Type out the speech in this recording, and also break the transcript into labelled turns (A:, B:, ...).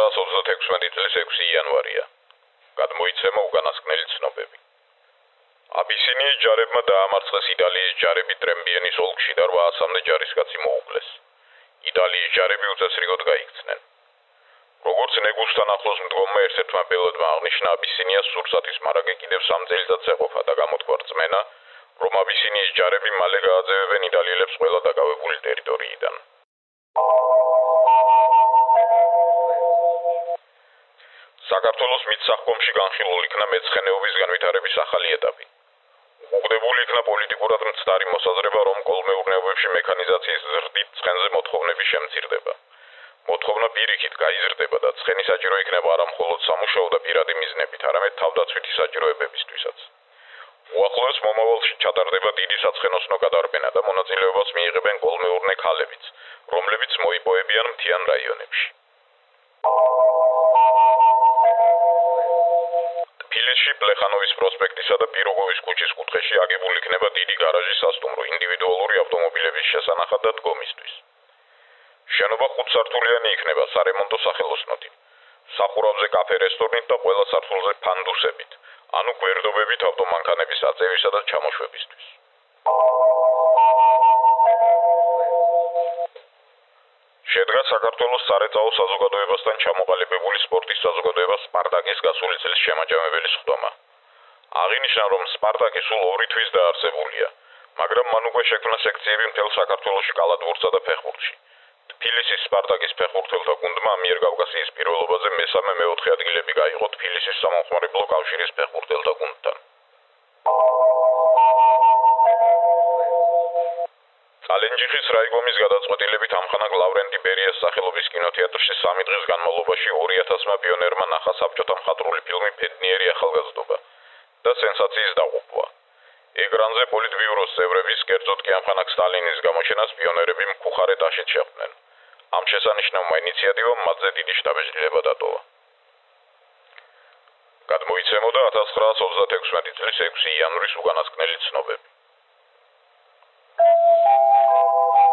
A: 1936 წლის 6 იანვარია. გადმოიცემა უკანასკნელი ცნობები. აბისინიის ჯარებმა დაამარცხეს იტალიის ჯარები ტრემბიენის ოლქში და 800-მდე ჯარისკაცი მოუკლეს. იტალიის ჯარები უწესრიგოდ გაიქცნენ. როგორც ნეგუსთან ახლოს მდგომმა ერთ-ერთმა ბელადმა აღნიშნა, აბისინიას სურსათის მარაგე კიდევ 3 წელიწადს ეყოფა და გამოთქვა რწმენა, რომ აბისინიის ჯარები მალე გააძევებენ იტალიელებს ყველა დაკავებული ტერიტორიიდან. საქართველოს მიწსახკომში განხილულ იქნა მეცხენეობის განვითარების ახალი ეტაპი. უგდებული იქნა პოლიტიკურად მცდარი მოსაზრება, რომ კოლმეურნეობებში მექანიზაციის ზრდით ცხენზე მოთხოვნების შემცირდება. მოთხოვნა პირიქით გაიზრდება და ცხენი საჭირო იქნება არა მხოლოდ სამუშაო და პირადი მიზნებით, არამედ თავდაცვითი საჭიროებებისთვისაც. უახლოეს მომავალში ჩატარდება დიდი საცხენოსნო გადარბენა და მონაწილეობას მიიღებენ კოლმეურნე ქალებიც, რომლებიც მოიპოვებიან მთიან რაიონებში. თბილისში პლეხანოვის პროსპექტისა და პიროგოვის ქუჩის კუთხეში აგებულ იქნება დიდი გარაჟი სასტუმრო ინდივიდუალური ავტომობილების შესანახად და დგომისთვის. შენობა 5 სართულიანი იქნება სარემონტო სახელოსნოთი, სახურავზე კაფე-რესტორნით და ყველა სართულზე ფანდუსებით, ანუ გვერდობებით ავტომანქანების აწევისა და ჩამოშვებისთვის. შედგა საქართველოს სარეწაო საზოგადოებასთან ჩამოყალიბებული სპორტის საზოგადოება სპარტაკის გასული წლის შემაჯამებელი სხდომა. აღინიშნა, რომ სპარტაკი სულ 2 თვის დაარსებულია, მაგრამ მან უკვე შექმნა სექციები მთელ საქართველოში კალათბურთსა და ფეხბურთში. თბილისის სპარტაკის ფეხბურთელთა გუნდმა ამიერკავკასიის პირველობაზე მესამე-მეოთხე ადგილები გაიღო თბილისის სამომხმარებლო კავშირის ფეხბურთელთა გუნდთან. ალენჯიხის რაიგომის გადაწყვეტილებით ამხანაგ ლავრენტი ბერიას სახელობის კინოთეატრში 3 დღის განმავლობაში 2000-მა პიონერმა ნახა საბჭოთა მხატვრული ფილმი „ბედნიერი ახალგაზრდობა“ და სენსაციის დაღუპვა. ეკრანზე პოლიტბიუროს წევრების, კერძოდ კი ამხანაგ სტალინის გამოჩენას პიონერები მკუხარეთაშიც შეხვდნენ. ამ შესანიშნავმა ინიციატივამ მათზე დიდი შთაბეჭდილება დატოვა. გადმოიცემოდა 1936 წლის 6 იანვრის უკანასკნელი ცნობები.